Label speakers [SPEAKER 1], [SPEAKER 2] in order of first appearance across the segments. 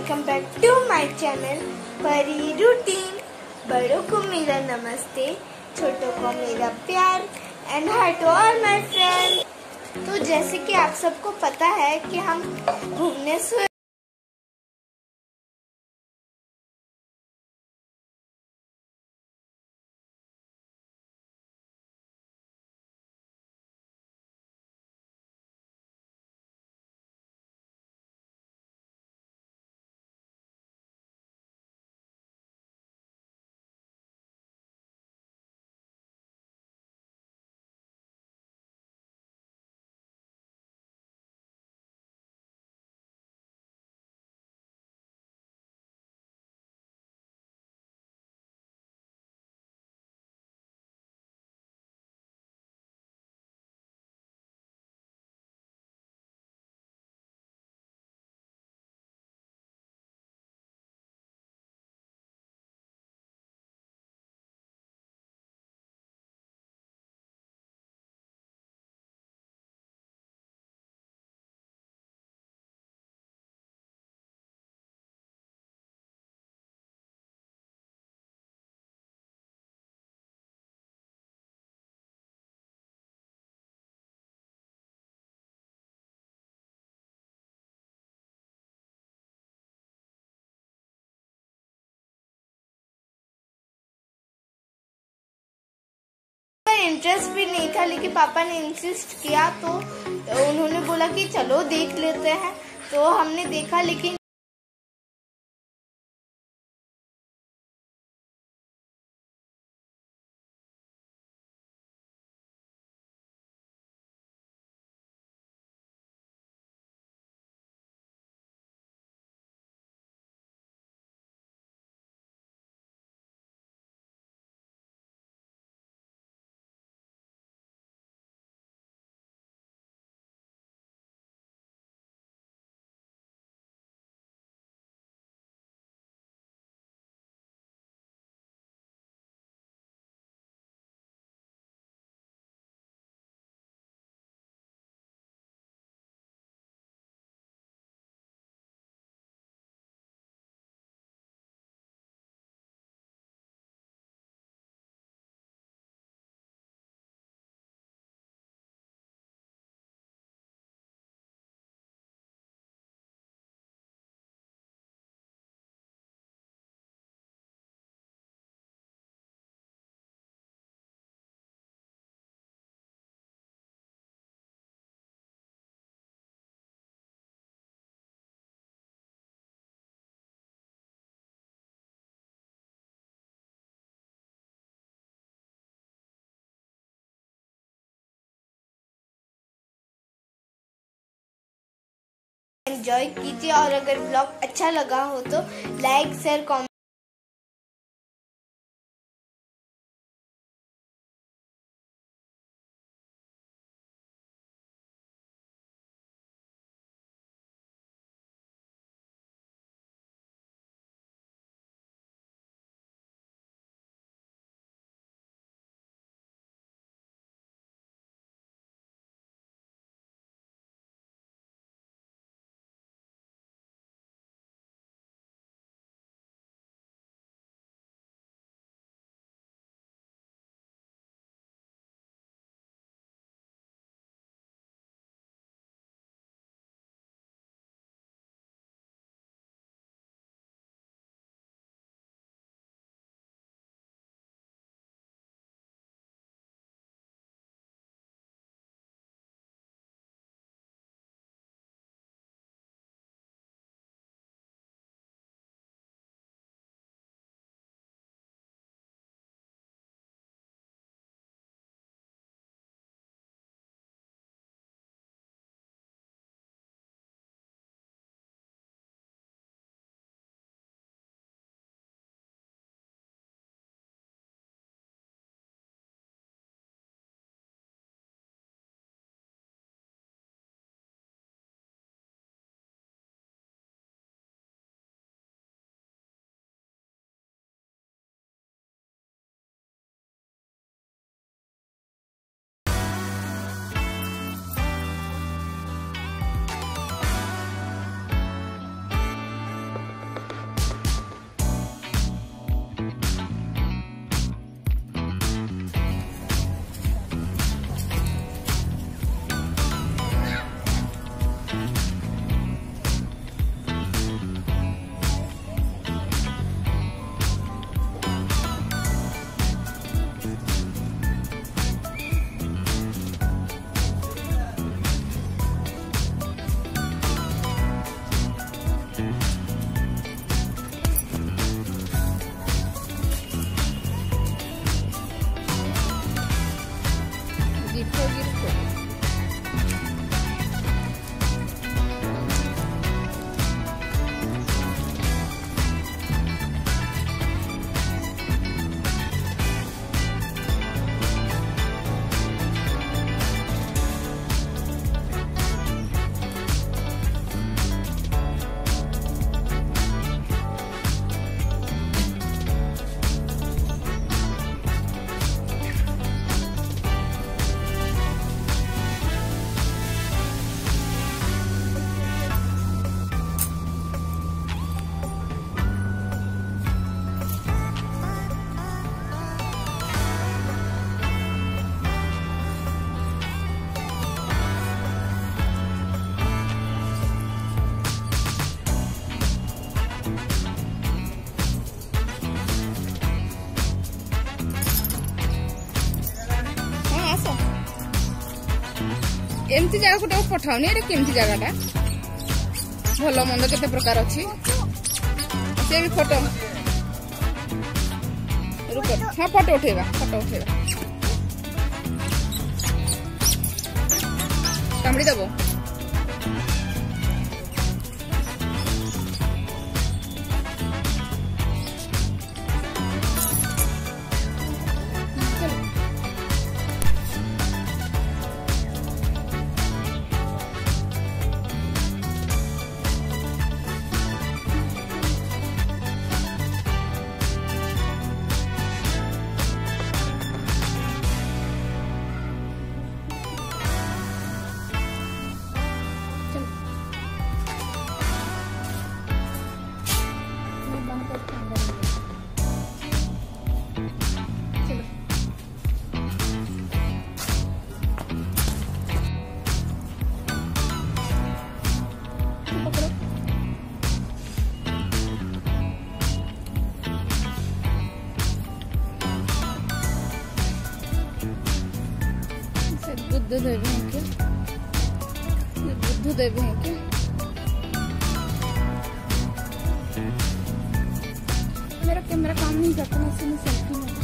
[SPEAKER 1] Welcome back to my channel Pari routine. बड़ों को मेरा नमस्ते, छोटों को मेरा प्यार and hi to all my friends. तो जैसे कि आप सबको पता है कि हम भुवनेश्वर इंटरेस्ट भी नहीं था, लेकिन पापा ने इंसिस्ट किया तो उन्होंने बोला कि चलो देख लेते हैं। तो हमने देखा, लेकिन एंजॉय कीजिए। और अगर ब्लॉग अच्छा लगा हो तो लाइक शेयर कमेंट
[SPEAKER 2] एमती जगह को पठाऊनी एटा केमती जगह भल मंद केते प्रकार अच्छी से भी फोटो रुक हाँ फोटो उठेगा कामड़ी दबो बुद्ध देव हैं क्या? ये बुद्ध देव हैं क्या? मेरा कैमरा काम नहीं करता ना, इसलिए सेल्फी नहीं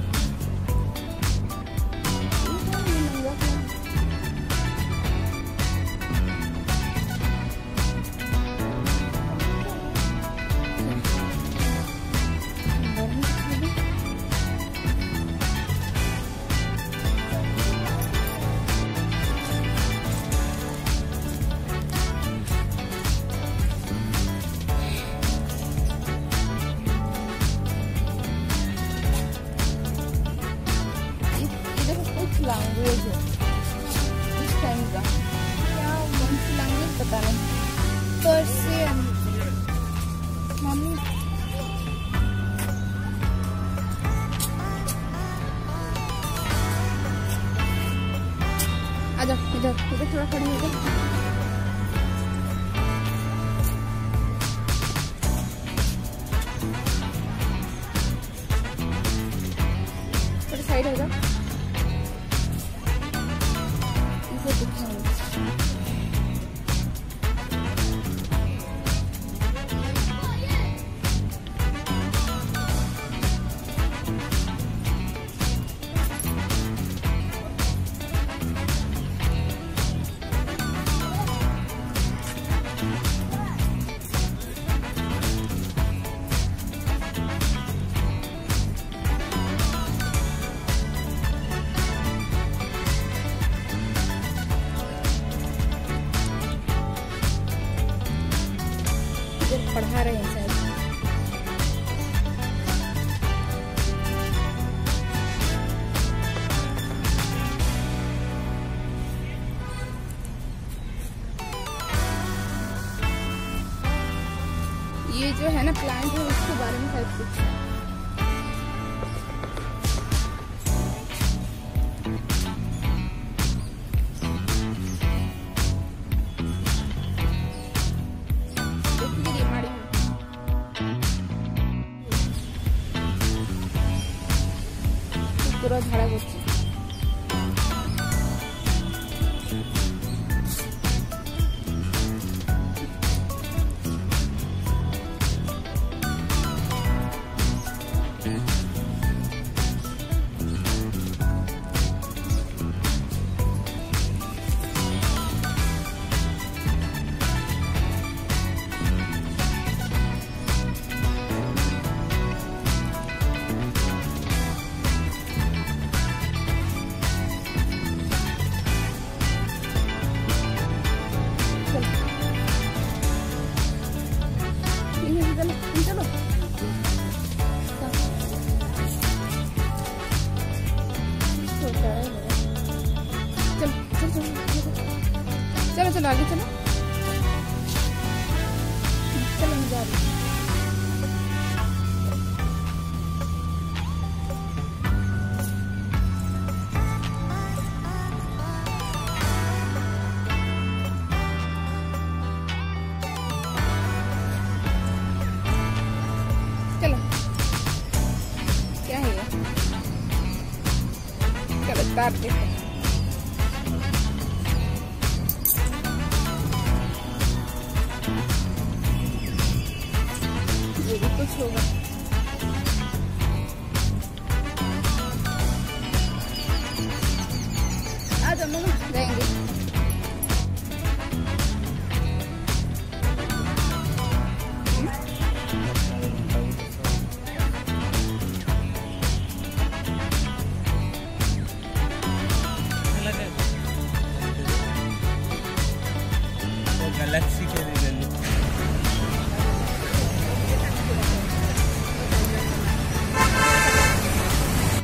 [SPEAKER 2] लैंग्वेज है इस टाइम का, क्या कौन सी लैंग्वेज पता नहीं। पर्शियन मम्मी आजा इधर थोड़ा खड़ी हो जा। थोड़ी साइड हो जा। पढ़ा रहे हैं शायद। ये जो है ना प्लांट है, उसके बारे में शायद कुछ है। पूरा झाड़ा करছি। चलो चलो आगे चलो चलो मैं जा रही हूँ। चलो क्या है ये? चलो स्टार्ट करते हैं। ये भी कुछ होगा।